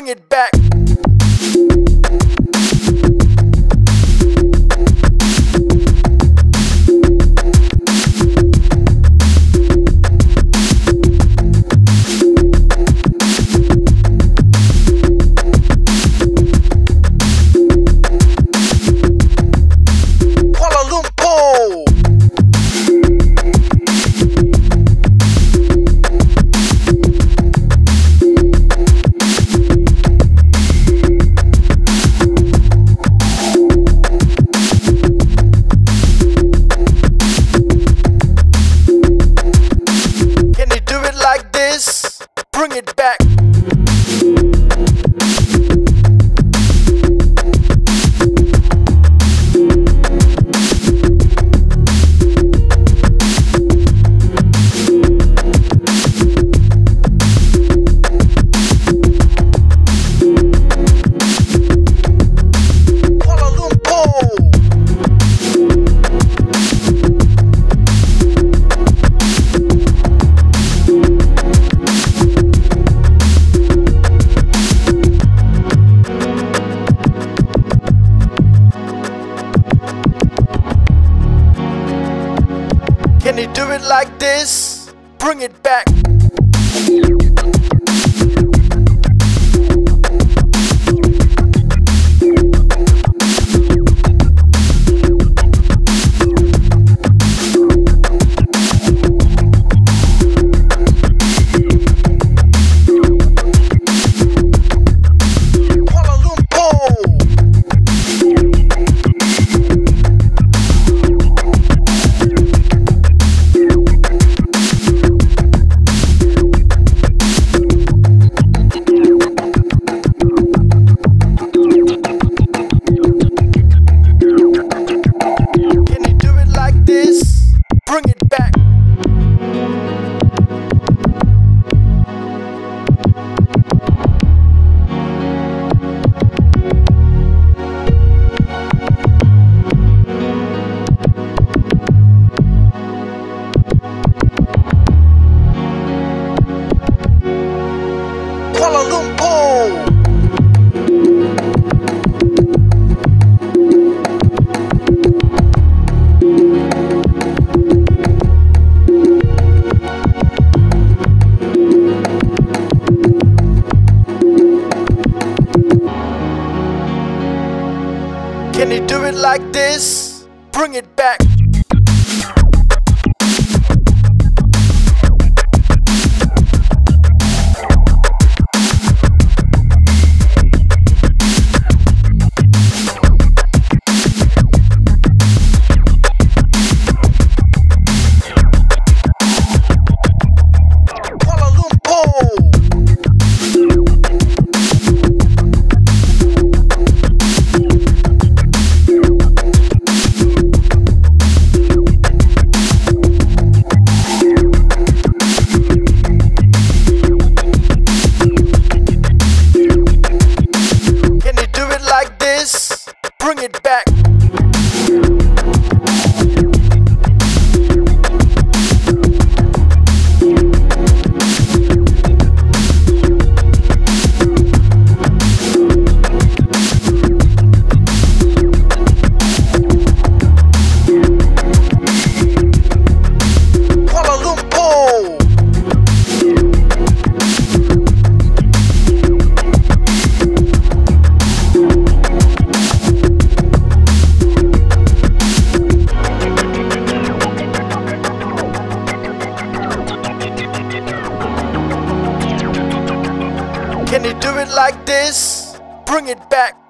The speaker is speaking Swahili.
Bring it back. Kuala Lumpur. Bring it back. Kuala Lumpur. Can you do it like this? Bring it back. Kuala Lumpur. Bring it back. Kuala Lumpur. Can you do it like this? Bring it back. Kuala Lumpur. Bring it back. Kuala Lumpur. Can you do it like this? Bring it back.